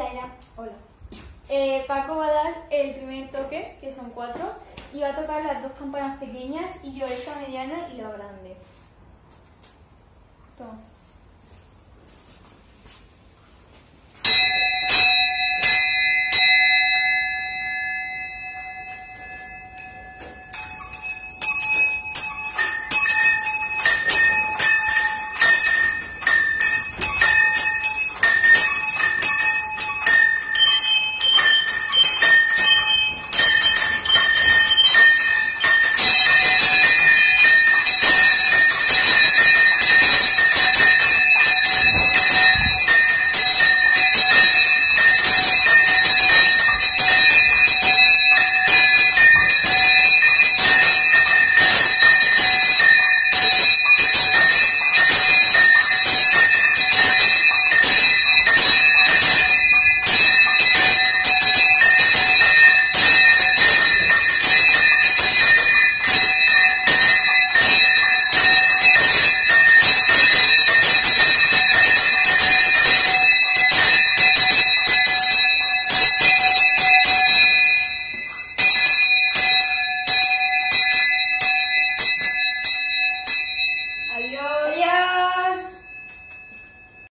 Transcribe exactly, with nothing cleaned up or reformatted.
Hola. Hola. Eh, Paco va a dar el primer toque, que son cuatro, y va a tocar las dos campanas pequeñas y yo esta mediana y la grande. Toma.